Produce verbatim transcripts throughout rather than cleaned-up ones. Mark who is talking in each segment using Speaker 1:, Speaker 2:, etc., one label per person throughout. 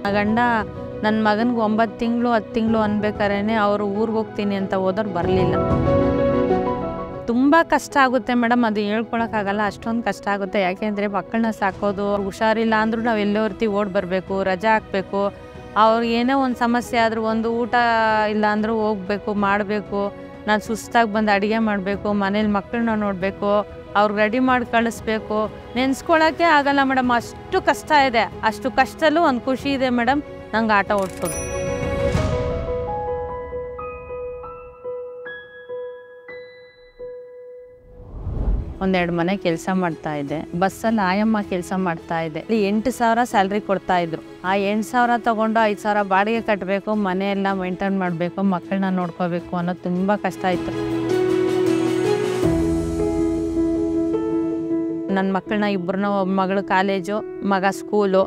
Speaker 1: ಗಂಡ ನನ್ನ ಮಗನಿಗೆ ಒಂಬತ್ತು ತಿಂಗಳು ಹತ್ತು ತಿಂಗಳು ಅನ್ಬೇಕಾದ್ರೆ ಅವರು ಊರಿಗೆ ಹೋಗ್ತೀನಿ ಅಂತ ಹೋದವ್ರು ಬರಲಿಲ್ಲ. ತುಂಬ ಕಷ್ಟ ಆಗುತ್ತೆ ಮೇಡಮ್, ಅದು ಹೇಳ್ಕೊಳಕ್ಕಾಗಲ್ಲ, ಅಷ್ಟೊಂದು ಕಷ್ಟ ಆಗುತ್ತೆ. ಯಾಕೆಂದರೆ ಮಕ್ಕಳನ್ನ ಸಾಕೋದು, ಹುಷಾರಿಲ್ಲ ಅಂದರೂ ನಾವು ಎಲ್ಲೋ ಇರ್ತೀವಿ, ಓಡಿ ಬರಬೇಕು, ರಜಾ ಹಾಕಬೇಕು. ಅವ್ರಿಗೆ ಏನೋ ಒಂದು ಸಮಸ್ಯೆ ಆದರೂ ಒಂದು ಊಟ ಇಲ್ಲ ಅಂದರೂ ಹೋಗಬೇಕು, ಮಾಡಬೇಕು. ನಾನು ಸುಸ್ತಾಗಿ ಬಂದು ಅಡುಗೆ ಮಾಡಬೇಕು, ಮನೇಲಿ ಮಕ್ಕಳನ್ನ ನೋಡಬೇಕು, ಅವ್ರಿಗೆ ರೆಡಿ ಮಾಡಿ ಕಳಿಸ್ಬೇಕು. ನೆನೆಸ್ಕೊಳಕ್ಕೆ ಆಗಲ್ಲ ಮೇಡಮ್, ಅಷ್ಟು ಕಷ್ಟ ಇದೆ. ಅಷ್ಟು ಕಷ್ಟದಲ್ಲೂ ಒಂದು ಖುಷಿ ಇದೆ ಮೇಡಮ್, ನಂಗೆ ಆಟ ಓಡಿಸೋದು. ಒಂದೆರಡು ಮನೆ ಕೆಲಸ ಮಾಡ್ತಾಯಿದ್ದೆ. ಬಸ್ಸಲ್ಲಿ ಆಯಮ್ಮ ಕೆಲಸ ಮಾಡ್ತಾಯಿದ್ದೆ. ಇಲ್ಲಿ ಎಂಟು ಸಾವಿರ ಸ್ಯಾಲ್ರಿ ಕೊಡ್ತಾಯಿದ್ರು. ಆ ಎಂಟು ಸಾವಿರ ತೊಗೊಂಡು ಐದು ಸಾವಿರ ಬಾಡಿಗೆ ಕಟ್ಟಬೇಕು, ಮನೆಯೆಲ್ಲ ಮೇಂಟೈನ್ ಮಾಡಬೇಕು, ಮಕ್ಕಳನ್ನ ನೋಡ್ಕೋಬೇಕು ಅನ್ನೋದು ತುಂಬ ಕಷ್ಟ ಆಯಿತು. ನನ್ನ ಮಕ್ಕಳನ್ನ ಇಬ್ಬರನ್ನ, ಒಬ್ಬ ಮಗಳು ಕಾಲೇಜು, ಮಗ ಸ್ಕೂಲು.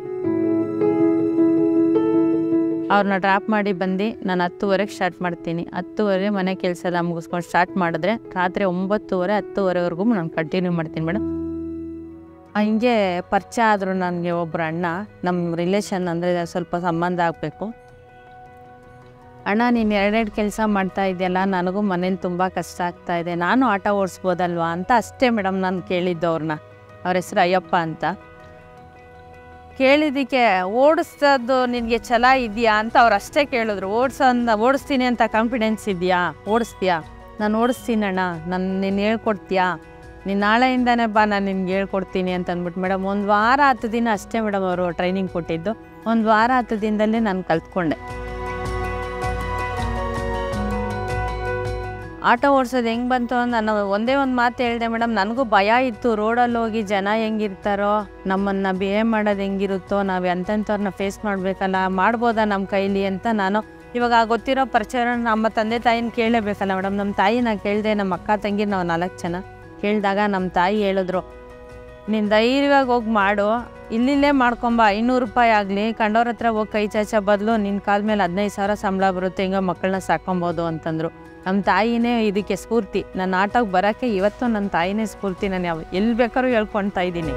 Speaker 1: ಅವ್ರನ್ನ ಡ್ರಾಪ್ ಮಾಡಿ ಬಂದು ನಾನು ಹತ್ತುವರೆಗೆ ಸ್ಟಾರ್ಟ್ ಮಾಡ್ತೀನಿ. ಹತ್ತುವರೆ ಮನೆ ಕೆಲಸ ಎಲ್ಲ ಮುಗಿಸ್ಕೊಂಡು ಸ್ಟಾರ್ಟ್ ಮಾಡಿದ್ರೆ ರಾತ್ರಿ ಒಂಬತ್ತುವರೆ ಹತ್ತುವರೆವರೆಗೂ ನಾನು ಕಂಟಿನ್ಯೂ ಮಾಡ್ತೀನಿ ಮೇಡಮ್. ಹಿಂಗೆ ಪರಿಚಯ ಆದರು ನನಗೆ ಒಬ್ಬರು ಅಣ್ಣ, ನಮ್ಮ ರಿಲೇಷನ್ ಅಂದರೆ ಸ್ವಲ್ಪ ಸಂಬಂಧ ಆಗಬೇಕು. ಅಣ್ಣ, ನೀನು ಎರಡೆರಡು ಕೆಲಸ ಮಾಡ್ತಾ ಇದೆಯಲ್ಲ, ನನಗೂ ಮನೇಲಿ ತುಂಬ ಕಷ್ಟ ಆಗ್ತಾಯಿದೆ, ನಾನು ಆಟ ಓಡಿಸ್ಬೋದಲ್ವಾ ಅಂತ ಅಷ್ಟೇ ಮೇಡಮ್ ನಾನು ಕೇಳಿದ್ದು ಅವ್ರನ್ನ. ಅವ್ರ ಹೆಸರು ಅಯ್ಯಪ್ಪ ಅಂತ. ಕೇಳಿದ್ದಕ್ಕೆ ಓಡಿಸೋದು ನಿನಗೆ ಛಲ ಇದೆಯಾ ಅಂತ ಅವ್ರು ಅಷ್ಟೇ ಕೇಳಿದ್ರು. ಓಡಿಸೋಂದ ಓಡಿಸ್ತೀನಿ ಅಂತ ಕಾನ್ಫಿಡೆನ್ಸ್ ಇದೆಯಾ, ಓಡಿಸ್ತೀಯಾ? ನಾನು ಓಡಿಸ್ತೀನಣ್ಣ, ನಾನು ನೀನು ಹೇಳ್ಕೊಡ್ತೀಯಾ? ನೀನು ನಾಳೆಯಿಂದನೇ ಬಾ, ನಾನು ನಿನ್ಗೆ ಹೇಳ್ಕೊಡ್ತೀನಿ ಅಂತ ಅಂದ್ಬಿಟ್ಟು ಮೇಡಮ್ ಒಂದು ವಾರ ಹತ್ತು ದಿನ ಅಷ್ಟೇ ಮೇಡಮ್ ಅವರು ಟ್ರೈನಿಂಗ್ ಕೊಟ್ಟಿದ್ದು. ಒಂದು ವಾರ ಹತ್ತು ದಿನದಲ್ಲೇ ನಾನು ಕಲ್ತ್ಕೊಂಡೆ. ಆಟೋ ಓಡಿಸೋದು ಹೆಂಗೆ ಬಂತು ಅಂತ ನಾನು ಒಂದೇ ಒಂದು ಮಾತು ಹೇಳಿದೆ ಮೇಡಮ್. ನನಗೂ ಭಯ ಇತ್ತು, ರೋಡಲ್ಲಿ ಹೋಗಿ ಜನ ಹೆಂಗಿರ್ತಾರೋ, ನಮ್ಮನ್ನು ಬಿಹೇವ್ ಮಾಡೋದು ಹೆಂಗಿರುತ್ತೋ, ನಾವು ಎಂತೆಂಥವ್ರನ್ನ ಫೇಸ್ ಮಾಡಬೇಕಲ್ಲ, ಮಾಡ್ಬೋದಾ ನಮ್ಮ ಕೈಲಿ ಅಂತ. ನಾನು ಇವಾಗ ಗೊತ್ತಿರೋ ಪರಿಚಯ ನಮ್ಮ ತಂದೆ ತಾಯಿನ ಕೇಳಲೇಬೇಕಲ್ಲ ಮೇಡಮ್. ನಮ್ಮ ತಾಯಿನ ಕೇಳಿದೆ, ನಮ್ಮ ಅಕ್ಕ ತಂಗಿ ನಾವು ನಾಲ್ಕು ಜನ ಕೇಳಿದಾಗ ನಮ್ಮ ತಾಯಿ ಹೇಳಿದ್ರು, ನೀನು ಧೈರ್ಯವಾಗಿ ಹೋಗಿ ಮಾಡು, ಇಲ್ಲಿಲ್ಲೇ ಮಾಡ್ಕೊಂಬ, ಐನೂರು ರೂಪಾಯಿ ಆಗಲಿ ಕಂಡವ್ರ ಹತ್ರ ಹೋಗಿ ಕೈ ಚಾಚೋ ಬದಲು ನಿನ್ನ ಕಾಲ ಮೇಲೆ ಹದಿನೈದು ಸಾವಿರ ಸಂಬಳ ಬರುತ್ತೆ, ಹಿಂಗೆ ಮಕ್ಕಳನ್ನ ಸಾಕೊಬೋದು ಅಂತಂದರು. ನಮ್ಮ ತಾಯಿನೇ ಇದಕ್ಕೆ ಸ್ಫೂರ್ತಿ. ನನ್ನ ಆಟೋಗೆ ಬರೋಕ್ಕೆ ಇವತ್ತು ನನ್ನ ತಾಯಿನೇ ಸ್ಫೂರ್ತಿ. ನಾನು ಯಾವ ಎಲ್ಲಿ ಬೇಕಾದ್ರೂ ಹೇಳ್ಕೊಳ್ತಾ ಇದ್ದೀನಿ.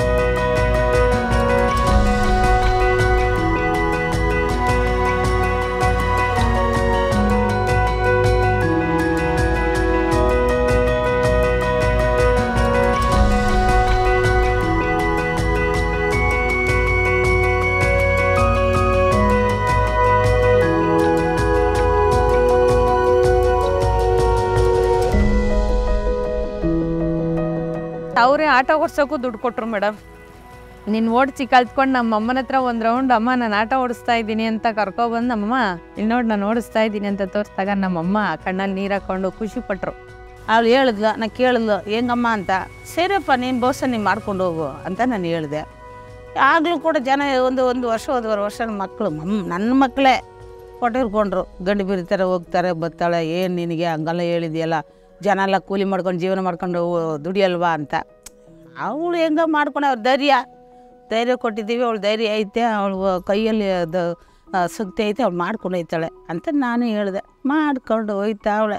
Speaker 1: ಅವರೇ ಆಟ ಓಡಿಸೋಕ್ಕೂ ದುಡ್ಡು ಕೊಟ್ಟರು ಮೇಡಮ್. ನೀನು ಓಡಿಸಿ ಕಲ್ತ್ಕೊಂಡು ನಮ್ಮ ಅಮ್ಮನ ಹತ್ರ ಒಂದು ರೌಂಡ್, ಅಮ್ಮ ನಾನು ಆಟ ಓಡಿಸ್ತಾ ಇದ್ದೀನಿ ಅಂತ ಕರ್ಕೊಬಂದು, ನಮ್ಮಮ್ಮ ಇಲ್ಲಿ ನೋಡಿ ನಾನು ಓಡಿಸ್ತಾ ಇದ್ದೀನಿ ಅಂತ ತೋರಿಸಿದಾಗ ನಮ್ಮಮ್ಮ ಕಣ್ಣಲ್ಲಿ ನೀರು ಹಾಕ್ಕೊಂಡು ಖುಷಿಪಟ್ಟರು.
Speaker 2: ಅವಳು ಹೇಳಿದ್ಲು, ನಾನು ಕೇಳಿದ್ಲು ಹೆಂಗಮ್ಮ ಅಂತ. ಸರಿಯಪ್ಪ, ನೀನು ಬೋಸ ನೀನು ಮಾಡ್ಕೊಂಡು ಹೋಗು ಅಂತ ನಾನು ಹೇಳಿದೆ. ಆಗಲೂ ಕೂಡ ಜನ ಒಂದು ಒಂದು ವರ್ಷ ಒಂದೂವರೆ ವರ್ಷ ಮಕ್ಕಳು ಮಮ್ಮ ನನ್ನ ಮಕ್ಕಳೇ ಕೊಟ್ಟಿರ್ಕೊಂಡ್ರು. ಗಂಡು ಬಿರ್ತಾರೆ, ಹೋಗ್ತಾರೆ, ಬರ್ತಾಳೆ, ಏನು ನಿನಗೆ ಹಂಗೆಲ್ಲ ಹೇಳಿದೆಯಲ್ಲ, ಜನ ಎಲ್ಲ ಕೂಲಿ ಮಾಡ್ಕೊಂಡು ಜೀವನ ಮಾಡ್ಕೊಂಡು ದುಡಿಯಲ್ವಾ ಅಂತ. ಅವಳು ಹೆಂಗ ಮಾಡ್ಕೊಂಡು ಅವ್ರು ಧೈರ್ಯ ಧೈರ್ಯ ಕೊಟ್ಟಿದ್ದೀವಿ, ಅವಳು ಧೈರ್ಯ ಐತೆ, ಅವಳು ಕೈಯಲ್ಲಿ ಅದು ಶಕ್ತಿ ಐತೆ, ಅವಳು ಮಾಡ್ಕೊಂಡು ಹೋಯ್ತಾಳೆ ಅಂತ ನಾನು ಹೇಳಿದೆ. ಮಾಡ್ಕೊಂಡು ಹೋಯ್ತಾ ಅವಳೆ.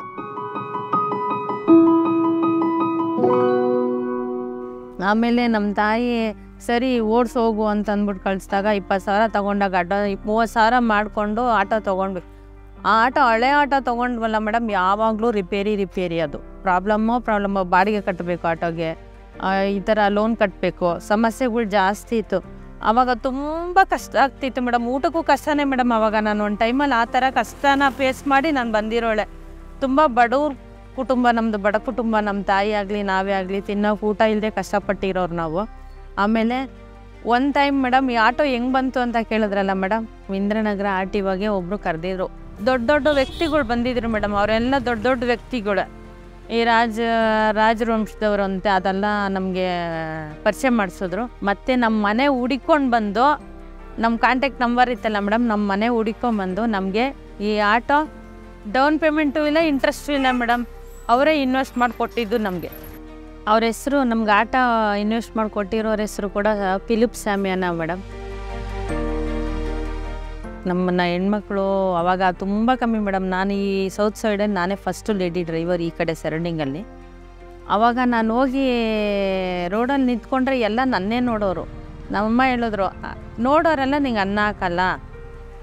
Speaker 1: ಆಮೇಲೆ ನಮ್ಮ ತಾಯಿ ಸರಿ ಓಡಿಸಿ ಹೋಗು ಅಂತ ಅಂದ್ಬಿಟ್ಟು ಕಳಿಸಿದಾಗ ಇಪ್ಪತ್ತು ಸಾವಿರ ತೊಗೊಂಡಾಗ ಆಟೋ ಮೂವತ್ತು ಸಾವಿರ ಮಾಡಿಕೊಂಡು ಆಟೋ ತೊಗೊಂಡ್ವಿ. ಆ ಆಟೋ ಹಳೆ ಆಟೋ ತೊಗೊಂಡ್ವಲ್ಲ ಮೇಡಮ್, ಯಾವಾಗಲೂ ರಿಪೇರಿ ರಿಪೇರಿ ಅದು ಪ್ರಾಬ್ಲಮ್ಮೋ ಪ್ರಾಬ್ಲಮ್ಮು ಬಾಡಿಗೆ ಕಟ್ಟಬೇಕು, ಆಟೋಗೆ ಈ ಥರ ಲೋನ್ ಕಟ್ಟಬೇಕು, ಸಮಸ್ಯೆಗಳು ಜಾಸ್ತಿ ಇತ್ತು. ಆವಾಗ ತುಂಬ ಕಷ್ಟ ಆಗ್ತಿತ್ತು ಮೇಡಮ್. ಊಟಕ್ಕೂ ಕಷ್ಟನೇ ಮೇಡಮ್. ಆವಾಗ ನಾನು ಒಂದು ಟೈಮಲ್ಲಿ ಆ ಥರ ಕಷ್ಟನ ಫೇಸ್ ಮಾಡಿ ನಾನು ಬಂದಿರೋಳೆ. ತುಂಬ ಬಡವ್ರ ಕುಟುಂಬ ನಮ್ಮದು, ಬಡ ಕುಟುಂಬ. ನಮ್ಮ ತಾಯಿ ಆಗಲಿ ನಾವೇ ಆಗಲಿ ತಿನ್ನೋಕೆ ಊಟ ಇಲ್ಲದೆ ಕಷ್ಟಪಟ್ಟಿರೋರು ನಾವು. ಆಮೇಲೆ ಒಂದು ಟೈಮ್ ಮೇಡಮ್ ಈ ಆಟೋ ಹೆಂಗೆ ಬಂತು ಅಂತ ಕೇಳಿದ್ರಲ್ಲ ಮೇಡಮ್, ಇಂದ್ರನಗರ ಆರ್ ಟಿ ಒಗೆ ಒಬ್ಬರು ಕರೆದಿದ್ರು. ದೊಡ್ಡ ದೊಡ್ಡ ವ್ಯಕ್ತಿಗಳು ಬಂದಿದ್ರು ಮೇಡಮ್. ಅವರೆಲ್ಲ ದೊಡ್ಡ ದೊಡ್ಡ ವ್ಯಕ್ತಿಗಳು, ಈ ರಾಜ ರಾಜವಂಶದವರು ಅಂತೆ. ಅದೆಲ್ಲ ನಮಗೆ ಪರಿಚಯ ಮಾಡಿಸಿದ್ರು. ಮತ್ತು ನಮ್ಮ ಮನೆ ಹುಡಿಕೊಂಡು ಬಂದು, ನಮ್ಮ ಕಾಂಟ್ಯಾಕ್ಟ್ ನಂಬರ್ ಇತ್ತಲ್ಲ ಮೇಡಮ್, ನಮ್ಮ ಮನೆ ಹುಡಿಕೊಂಡ್ಬಂದು ನಮಗೆ ಈ ಆಟೋ ಡೌನ್ ಪೇಮೆಂಟು ಇಲ್ಲ, ಇಂಟ್ರೆಸ್ಟು ಇಲ್ಲ ಮೇಡಮ್, ಅವರೇ ಇನ್ವೆಸ್ಟ್ ಮಾಡಿ ಕೊಟ್ಟಿದ್ದು ನಮಗೆ. ಅವ್ರ ಹೆಸರು ನಮ್ಗೆ ಆಟ ಇನ್ವೆಸ್ಟ್ ಮಾಡಿ ಕೊಟ್ಟಿರೋರ ಹೆಸರು ಕೂಡ ಫಿಲಿಪ್ ಸ್ಯಾಮಿಯಾನ ಮೇಡಮ್. ನಮ್ಮನ್ನು ಹೆಣ್ಮಕ್ಳು ಆವಾಗ ತುಂಬ ಕಮ್ಮಿ ಮೇಡಮ್. ನಾನು ಈ ಸೌತ್ ಸೈಡಲ್ಲಿ ನಾನೇ ಫಸ್ಟು ಲೇಡಿ ಡ್ರೈವರ್ ಈ ಕಡೆ ಸರೌಂಡಿಂಗಲ್ಲಿ. ಆವಾಗ ನಾನು ಹೋಗಿ ರೋಡಲ್ಲಿ ನಿಂತ್ಕೊಂಡ್ರೆ ಎಲ್ಲ ನನ್ನೇ ನೋಡೋರು. ನಮ್ಮಮ್ಮ ಹೇಳಿದ್ರು, ನೋಡೋರೆಲ್ಲ ನಿಂಗೆ ಅನ್ನ ಹಾಕಲ್ಲ,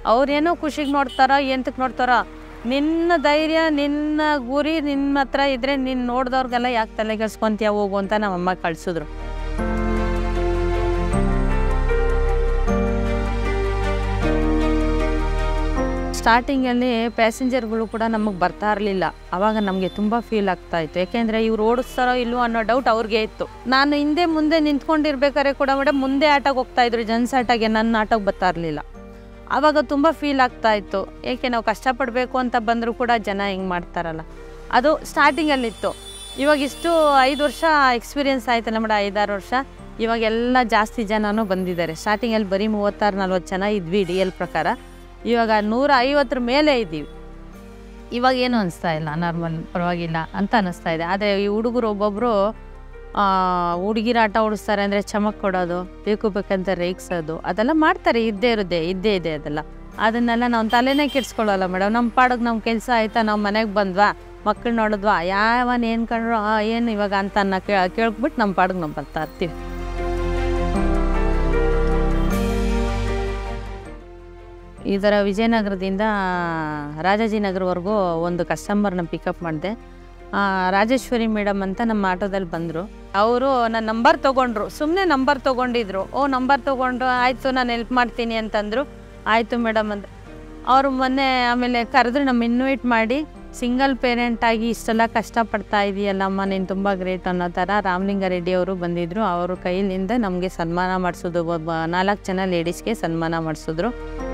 Speaker 1: ಅವ್ರೇನೋ ಖುಷಿಗೆ ನೋಡ್ತಾರೋ ಎಂತಕ್ಕೆ ನೋಡ್ತಾರೋ, ನಿನ್ನ ಧೈರ್ಯ ನಿನ್ನ ಗುರಿ ನಿಮ್ಮ ಹತ್ರ ಇದ್ದರೆ ನೀನು ನೋಡಿದವ್ರಿಗೆಲ್ಲ ಯಾಕೆ ತಲೆಗೆಡ್ಸ್ಕೊಂತೀಯ ಹೋಗು ಅಂತ ನಮ್ಮಮ್ಮ ಕಳಿಸಿದ್ರು. ಸ್ಟಾರ್ಟಿಂಗಲ್ಲಿ ಪ್ಯಾಸೆಂಜರ್ಗಳು ಕೂಡ ನಮಗೆ ಬರ್ತಾ ಇರಲಿಲ್ಲ. ಆವಾಗ ನಮಗೆ ತುಂಬ ಫೀಲ್ ಆಗ್ತಾಯಿತ್ತು. ಯಾಕೆಂದರೆ ಇವ್ರು ಓಡಿಸ್ತಾರೋ ಇಲ್ವೋ ಅನ್ನೋ ಡೌಟ್ ಅವ್ರಿಗೆ ಇತ್ತು. ನಾನು ಹಿಂದೆ ಮುಂದೆ ನಿಂತ್ಕೊಂಡಿರ್ಬೇಕಾದ್ರೆ ಕೂಡ ಮೇಡಮ್ ಮುಂದೆ ಆಟೋಗೆ ಹೋಗ್ತಾಯಿದ್ರು, ಜನ್ಸ್ ಆಟೋಗೆ, ನನ್ನ ಆಟೋಗೆ ಬರ್ತಾ ಇರಲಿಲ್ಲ. ಆವಾಗ ತುಂಬ ಫೀಲ್ ಆಗ್ತಾಯಿತ್ತು. ಏಕೆ ನಾವು ಕಷ್ಟಪಡಬೇಕು ಅಂತ ಬಂದರೂ ಕೂಡ ಜನ ಹಿಂಗೆ ಮಾಡ್ತಾರಲ್ಲ, ಅದು ಸ್ಟಾರ್ಟಿಂಗಲ್ಲಿತ್ತು. ಇವಾಗ ಇಷ್ಟು ಐದು ವರ್ಷ ಎಕ್ಸ್ಪೀರಿಯೆನ್ಸ್ ಆಯ್ತಲ್ಲ ಮೇಡಮ್, ಐದಾರು ವರ್ಷ. ಇವಾಗೆಲ್ಲ ಜಾಸ್ತಿ ಜನನೂ ಬಂದಿದ್ದಾರೆ. ಸ್ಟಾರ್ಟಿಂಗಲ್ಲಿ ಬರೀ ಮೂವತ್ತಾರು ನಲ್ವತ್ತು ಜನ ಇದ್ವಿ ಡಿ ಎಲ್ ಪ್ರಕಾರ. ಇವಾಗ ನೂರ ಐವತ್ತರ ಮೇಲೆ ಇದ್ದೀವಿ. ಇವಾಗ ಏನು ಅನಿಸ್ತಾ ಇಲ್ಲ, ನಾರ್ಮಲ್ ಪರವಾಗಿಲ್ಲ ಅಂತ ಅನ್ನಿಸ್ತಾ ಇದೆ. ಆದರೆ ಈ ಹುಡುಗರು ಒಬ್ಬೊಬ್ಬರು ಹುಡುಗಿರ ಆಟ ಓಡಿಸ್ತಾರೆ ಅಂದರೆ ಚಮಕ್ ಕೊಡೋದು, ಬೇಕು ಬೇಕಂತ ರೇಗಿಸೋದು, ಅದೆಲ್ಲ ಮಾಡ್ತಾರೆ. ಇದ್ದೇ ಇರೋದೇ ಇದ್ದೇ ಇದೆ ಅದೆಲ್ಲ. ಅದನ್ನೆಲ್ಲ ನಾವು ತಲೆನೇ ಕೆಡ್ಸ್ಕೊಳ್ಳಲ್ಲ ಮೇಡಮ್. ನಮ್ಮ ಪಾಡಿಗೆ ನಮ್ಮ ಕೆಲಸ ಆಯಿತಾ, ನಾವು ಮನೆಗೆ ಬಂದ್ವಾ, ಮಕ್ಕಳು ನೋಡಿದ್ವಾ, ಯಾವನ್ ಏನು ಕಂಡ್ರು ಏನು ಇವಾಗ ಅಂತ ಅನ್ನ ಕೇಳ ಕೇಳ್ಬಿಟ್ಟು ನಮ್ಮ ಪಾಡಿಗೆ ನಾವು ಬರ್ತಾ ಇರ್ತೀವಿ. ಈ ಥರ ವಿಜಯನಗರದಿಂದ ರಾಜಾಜಿನಗರವರೆಗೂ ಒಂದು ಕಸ್ಟಮರ್ನ ಪಿಕಪ್ ಮಾಡಿದೆ. ರಾಜೇಶ್ವರಿ ಮೇಡಮ್ ಅಂತ ನಮ್ಮ ಆಟೋದಲ್ಲಿ ಬಂದರು. ಅವರು ನನ್ನ ನಂಬರ್ ತೊಗೊಂಡ್ರು, ಸುಮ್ಮನೆ ನಂಬರ್ ತೊಗೊಂಡಿದ್ರು. ಓ ನಂಬರ್ ತೊಗೊಂಡ್ರು, ಆಯಿತು ನಾನು ಹೆಲ್ಪ್ ಮಾಡ್ತೀನಿ ಅಂತಂದರು. ಆಯಿತು ಮೇಡಮ್ ಅಂತ ಅವರು ಮೊನ್ನೆ ಆಮೇಲೆ ಕರೆದ್ರು, ನಮ್ಮ ಇನ್ವೈಟ್ ಮಾಡಿ, ಸಿಂಗಲ್ ಪೇರೆಂಟಾಗಿ ಇಷ್ಟೆಲ್ಲ ಕಷ್ಟಪಡ್ತಾ ಇದೆಯಲ್ಲಮ್ಮ, ನೀನು ತುಂಬ ಗ್ರೇಟ್ ಅನ್ನೋ ಥರ ರಾಮಲಿಂಗ ರೆಡ್ಡಿ ಅವರು ಬಂದಿದ್ದರು. ಅವ್ರ ಕೈಲಿಂದ ನಮಗೆ ಸನ್ಮಾನ ಮಾಡಿಸೋದು, ಒಬ್ಬ ನಾಲ್ಕು ಜನ ಲೇಡೀಸ್ಗೆ ಸನ್ಮಾನ ಮಾಡಿಸಿದ್ರು.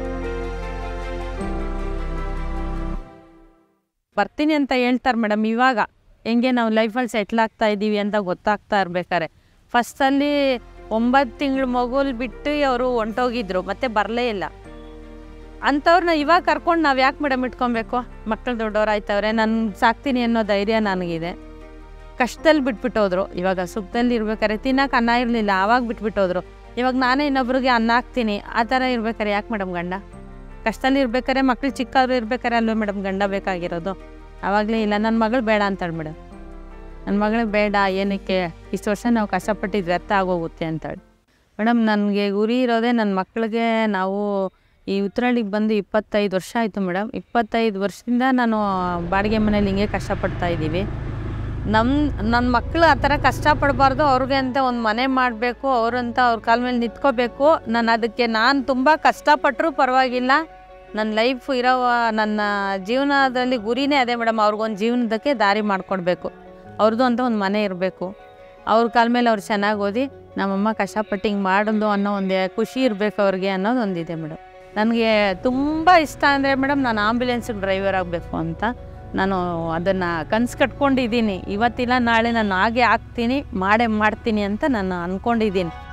Speaker 1: ಬರ್ತೀನಿ ಅಂತ ಹೇಳ್ತಾರೆ ಮೇಡಮ್. ಇವಾಗ ಹೆಂಗೆ ನಾವು ಲೈಫಲ್ಲಿ ಸೆಟ್ಲ್ ಆಗ್ತಾ ಇದ್ದೀವಿ ಅಂತ ಗೊತ್ತಾಗ್ತಾ ಇರ್ಬೇಕಾರೆ, ಫಸ್ಟಲ್ಲಿ ಒಂಬತ್ತು ತಿಂಗಳು ಮಗುಲ್ ಬಿಟ್ಟು ಅವರು ಹೊಂಟೋಗಿದ್ರು, ಮತ್ತೆ ಬರಲೇ ಇಲ್ಲ. ಅಂಥವ್ರನ್ನ ಇವಾಗ ಕರ್ಕೊಂಡು ನಾವು ಯಾಕೆ ಮೇಡಮ್ ಇಟ್ಕೊಬೇಕು? ಮಕ್ಕಳು ದೊಡ್ಡವ್ರು ಆಯ್ತವ್ರೆ, ನಾನು ಸಾಕ್ತೀನಿ ಅನ್ನೋ ಧೈರ್ಯ ನನಗಿದೆ. ಕಷ್ಟದಲ್ಲಿ ಬಿಟ್ಬಿಟ್ಟೋದ್ರು. ಇವಾಗ ಸುಖದಲ್ಲಿ ಇರ್ಬೇಕಾರೆ ತಿನ್ನೋಕೆ ಅನ್ನ ಇರಲಿಲ್ಲ, ಆವಾಗ ಬಿಟ್ಬಿಟ್ಟೋದ್ರು. ಇವಾಗ ನಾನೇ ಇನ್ನೊಬ್ರಿಗೆ ಅನ್ನ ಹಾಕ್ತೀನಿ, ಆ ಥರ ಇರ್ಬೇಕಾರೆ ಯಾಕೆ ಮೇಡಮ್ ಗಂಡ? ಕಷ್ಟದಲ್ಲಿ ಇರ್ಬೇಕಾರೆ, ಮಕ್ಳು ಚಿಕ್ಕವ್ರು ಇರ್ಬೇಕಾರೆ ಅಲ್ವೇ ಮೇಡಮ್ ಗಂಡ ಬೇಕಾಗಿರೋದು. ಆವಾಗಲೇ ಇಲ್ಲ, ನನ್ನ ಮಗಳು ಬೇಡ ಅಂತಾಳೆ ಮೇಡಮ್. ನನ್ನ ಮಗಳು ಬೇಡ, ಏನಕ್ಕೆ ಇಷ್ಟು ವರ್ಷ ನಾವು ಕಷ್ಟಪಟ್ಟಿದ್ದು ವ್ಯರ್ಥ ಆಗೋಗುತ್ತೆ ಅಂತಾಳೆ ಮೇಡಮ್. ನನಗೆ ಗುರಿ ಇರೋದೇ ನನ್ನ ಮಕ್ಕಳಿಗೆ. ನಾವು ಈ ಉತ್ತರಳ್ಳಿಗೆ ಬಂದು ಇಪ್ಪತ್ತೈದು ವರ್ಷ ಆಯಿತು ಮೇಡಮ್. ಇಪ್ಪತ್ತೈದು ವರ್ಷದಿಂದ ನಾನು ಬಾಡಿಗೆ ಮನೇಲಿ ಹಿಂಗೆ ಕಷ್ಟಪಡ್ತಾ ಇದ್ದೀವಿ. ನಮ್ಮ ನನ್ನ ಮಕ್ಕಳು ಆ ಥರ ಕಷ್ಟಪಡಬಾರ್ದು, ಅವ್ರಿಗೆ ಅಂತ ಒಂದು ಮನೆ ಮಾಡಬೇಕು, ಅವರಂತ ಅವ್ರ ಕಾಲ ಮೇಲೆ ನಿಂತ್ಕೋಬೇಕು. ನಾನು ಅದಕ್ಕೆ ನಾನು ತುಂಬ ಕಷ್ಟಪಟ್ಟರೂ ಪರವಾಗಿಲ್ಲ, ನನ್ನ ಲೈಫ್ ಇರೋ ನನ್ನ ಜೀವನದಲ್ಲಿ ಗುರಿನೇ ಅದೇ ಮೇಡಮ್. ಅವ್ರಿಗೊಂದು ಜೀವನದಕ್ಕೆ ದಾರಿ ಮಾಡಿಕೊಡ್ಬೇಕು, ಅವ್ರದ್ದು ಅಂತ ಒಂದು ಮನೆ ಇರಬೇಕು, ಅವ್ರ ಕಾಲ ಮೇಲೆ ಅವ್ರು ಚೆನ್ನಾಗಿ ಓದಿ ನಮ್ಮಮ್ಮ ಕಷ್ಟಪಟ್ಟು ಹಿಂಗೆ ಮಾಡೋದು ಅನ್ನೋ ಒಂದು ಖುಷಿ ಇರಬೇಕು ಅವ್ರಿಗೆ ಅನ್ನೋದು ಒಂದಿದೆ ಮೇಡಮ್. ನನಗೆ ತುಂಬ ಇಷ್ಟ ಅಂದರೆ ಮೇಡಮ್, ನಾನು ಆಂಬ್ಯುಲೆನ್ಸಿಗೆ ಡ್ರೈವರ್ ಆಗಬೇಕು ಅಂತ ನಾನು ಅದನ್ನು ಕನಸು ಕಟ್ಕೊಂಡಿದ್ದೀನಿ. ಇವತ್ತಿಲ್ಲ ನಾಳೆ ನಾನು ಹಾಗೆ ಆಗ್ತೀನಿ, ಮಾಡೇ ಮಾಡ್ತೀನಿ ಅಂತ ನಾನು ಅಂದ್ಕೊಂಡಿದ್ದೀನಿ.